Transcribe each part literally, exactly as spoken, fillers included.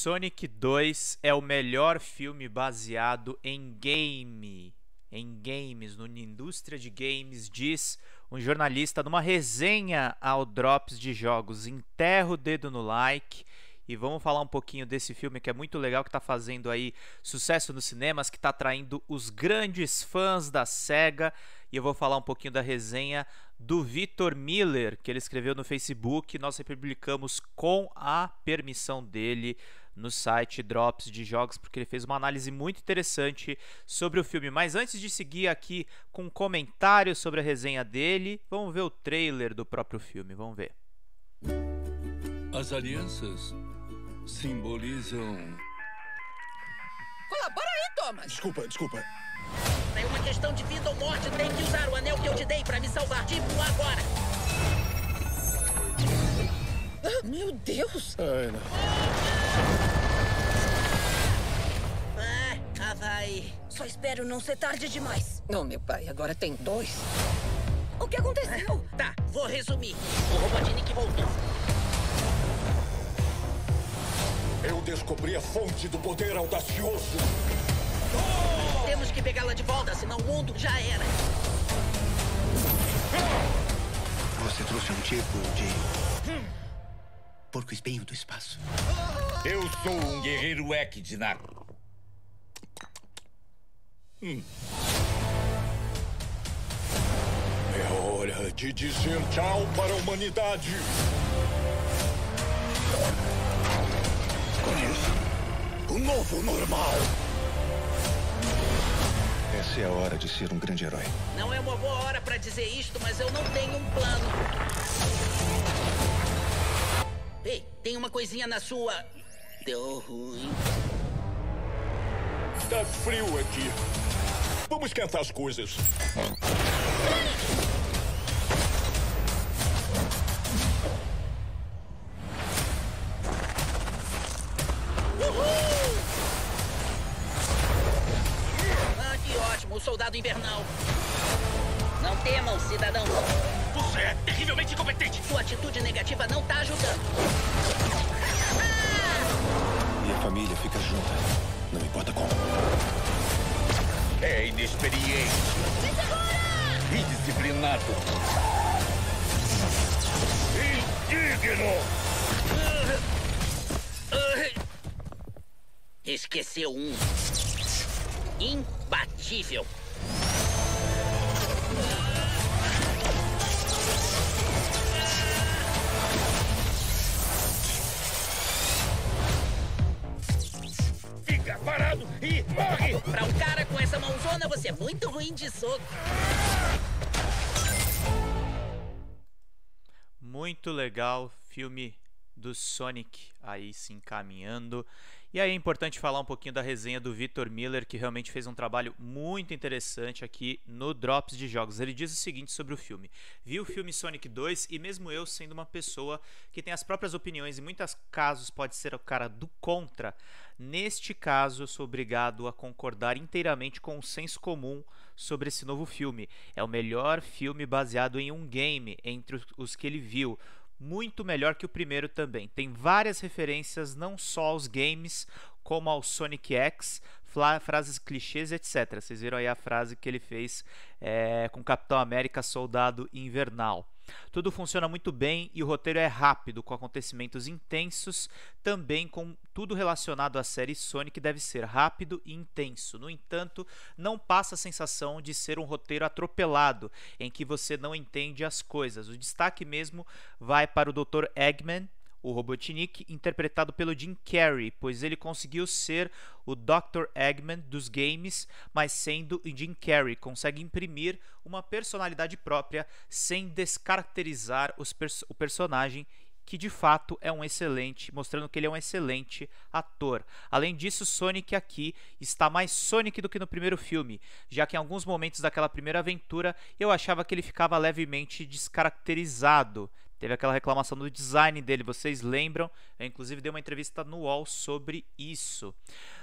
Sonic dois é o melhor filme baseado em game, em games, na indústria de games, diz um jornalista numa resenha ao Drops de Jogos. Enterra o dedo no like e vamos falar um pouquinho desse filme que é muito legal, que está fazendo aí sucesso nos cinemas, que está atraindo os grandes fãs da SEGA. E eu vou falar um pouquinho da resenha do Victor Miller, que ele escreveu no Facebook. Nós republicamos com a permissão dele no site Drops de Jogos, porque ele fez uma análise muito interessante sobre o filme. Mas antes de seguir aqui com um comentário sobre a resenha dele, vamos ver o trailer do próprio filme. Vamos ver. As alianças simbolizam... Colabora aí, Thomas! Desculpa, desculpa. É uma questão de vida ou morte. Tem que usar o anel que eu te dei pra me salvar. Tipo, agora! Ah, meu Deus! Ai, não. Ah, ah, vai. Só espero não ser tarde demais. Não, meu pai, agora tem dois. O que aconteceu? Tá, vou resumir. O Robotnik voltou. Eu descobri a fonte do poder audacioso. Temos que pegá-la de volta, senão o mundo já era. Você trouxe um tipo de... porco-espinho do espaço. Eu sou um guerreiro Equidna. Hum. É hora de dizer tchau para a humanidade. Conheço o novo normal. Essa é a hora de ser um grande herói. Não é uma boa hora pra dizer isto, mas eu não tenho um plano. Ei, tem uma coisinha na sua... Deu ruim. Tá frio aqui. Vamos esquentar as coisas. Ah, que ótimo, o soldado invernal. Não temam, cidadão. Você é terrivelmente incompetente. Sua atitude negativa não tá ajudando. Minha família fica junta, não importa como. É inexperiente. Indisciplinado. Indigno. Esqueceu um. Imbatível. Fica parado e morre. Pra um cara com essa mãozona, você é muito ruim de soco. Muito legal, filme do Sonic aí se encaminhando. E aí é importante falar um pouquinho da resenha do Victor Miller, que realmente fez um trabalho muito interessante aqui no Drops de Jogos. Ele diz o seguinte sobre o filme: vi o filme Sonic dois e mesmo eu, sendo uma pessoa que tem as próprias opiniões, em muitos casos pode ser o cara do contra, neste caso eu sou obrigado a concordar inteiramente com o senso comum sobre esse novo filme. É o melhor filme baseado em um game entre os que ele viu. Muito melhor que o primeiro também. Tem várias referências não só aos games, como ao Sonic X, frases clichês, etcétera. Vocês viram aí a frase que ele fez é, com Capitão América Soldado Invernal. Tudo funciona muito bem e o roteiro é rápido, com acontecimentos intensos, também com tudo relacionado à série Sonic deve ser rápido e intenso. No entanto, não passa a sensação de ser um roteiro atropelado, em que você não entende as coisas. O destaque mesmo vai para o doutor Eggman, o Robotnik, interpretado pelo Jim Carrey, pois ele conseguiu ser o doutor Eggman dos games, mas sendo o Jim Carrey, consegue imprimir uma personalidade própria sem descaracterizar os pers o personagem, que de fato é um excelente, mostrando que ele é um excelente ator. Além disso, Sonic aqui está mais Sonic do que no primeiro filme, já que em alguns momentos daquela primeira aventura eu achava que ele ficava levemente descaracterizado. Teve aquela reclamação do design dele, vocês lembram? Eu, inclusive, dei uma entrevista no U O L sobre isso.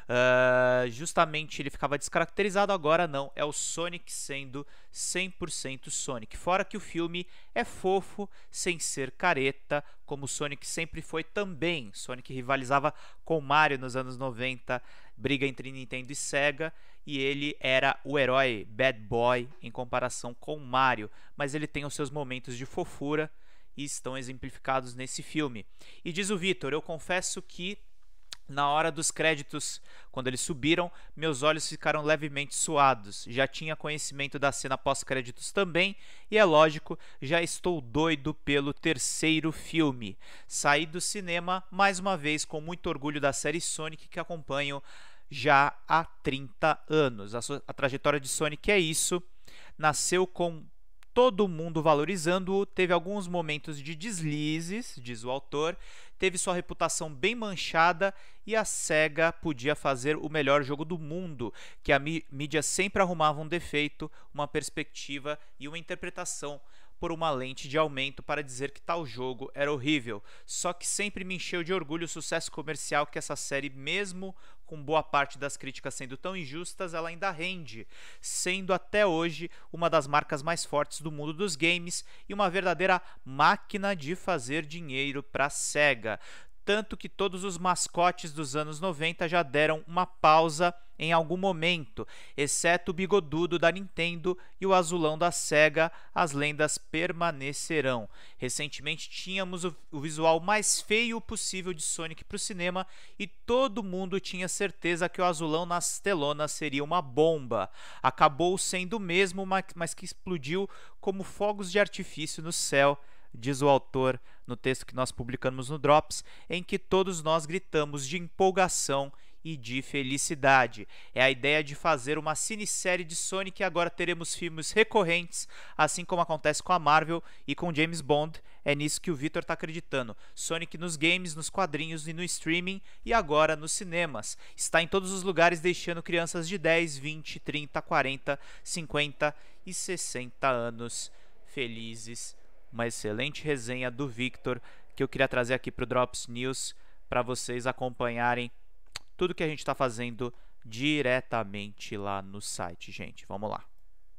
Uh, justamente ele ficava descaracterizado, agora não. É o Sonic sendo cem por cento Sonic. Fora que o filme é fofo, sem ser careta, como o Sonic sempre foi também. Sonic rivalizava com Mario nos anos noventa, briga entre Nintendo e Sega, e ele era o herói, bad boy, em comparação com Mario. Mas ele tem os seus momentos de fofura, e estão exemplificados nesse filme. E diz o Vitor, eu confesso que na hora dos créditos, quando eles subiram, meus olhos ficaram levemente suados. Já tinha conhecimento da cena pós-créditos também, e é lógico, já estou doido pelo terceiro filme. Saí do cinema, mais uma vez, com muito orgulho da série Sonic, que acompanho já há trinta anos. A, sua, a trajetória de Sonic é isso, nasceu com todo mundo valorizando-o, teve alguns momentos de deslizes, diz o autor, teve sua reputação bem manchada e a SEGA podia fazer o melhor jogo do mundo, que a mídia sempre arrumava um defeito, uma perspectiva e uma interpretação por uma lente de aumento para dizer que tal jogo era horrível. Só que sempre me encheu de orgulho o sucesso comercial que essa série, mesmo com boa parte das críticas sendo tão injustas, ela ainda rende, sendo até hoje uma das marcas mais fortes do mundo dos games e uma verdadeira máquina de fazer dinheiro para a SEGA. Tanto que todos os mascotes dos anos noventa já deram uma pausa em algum momento, exceto o bigodudo da Nintendo e o azulão da SEGA, as lendas permanecerão. Recentemente tínhamos o, o visual mais feio possível de Sonic para o cinema e todo mundo tinha certeza que o azulão nas telonas seria uma bomba. Acabou sendo o mesmo, mas, mas que explodiu como fogos de artifício no céu, diz o autor no texto que nós publicamos no Drops, em que todos nós gritamos de empolgação e de felicidade. É a ideia de fazer uma cinesérie de Sonic e agora teremos filmes recorrentes, assim como acontece com a Marvel e com James Bond. É nisso que o Vitor está acreditando. Sonic nos games, nos quadrinhos e no streaming e agora nos cinemas. Está em todos os lugares, deixando crianças de dez, vinte, trinta, quarenta, cinquenta e sessenta anos felizes. Uma excelente resenha do Victor que eu queria trazer aqui para o Drops News para vocês acompanharem tudo que a gente está fazendo diretamente lá no site, gente. Vamos lá.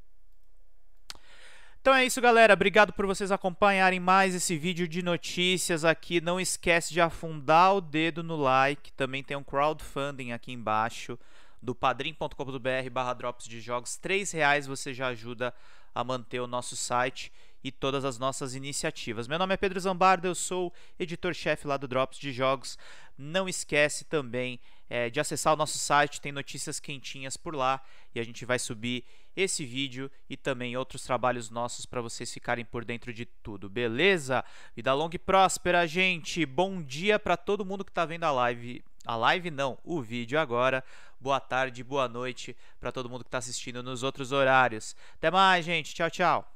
Então é isso, galera. Obrigado por vocês acompanharem mais esse vídeo de notícias aqui. Não esquece de afundar o dedo no like. Também tem um crowdfunding aqui embaixo do padrim ponto com ponto br barra drops de jogos. três reais você já ajuda a manter o nosso site e todas as nossas iniciativas. Meu nome é Pedro Zambarda, eu sou editor-chefe lá do Drops de Jogos. Não esquece também é, de acessar o nosso site, tem notícias quentinhas por lá e a gente vai subir esse vídeo e também outros trabalhos nossos para vocês ficarem por dentro de tudo, beleza? Vida longa e próspera, gente! Bom dia para todo mundo que está vendo a live. A live não, o vídeo agora. Boa tarde, boa noite para todo mundo que está assistindo nos outros horários. Até mais, gente. Tchau, tchau.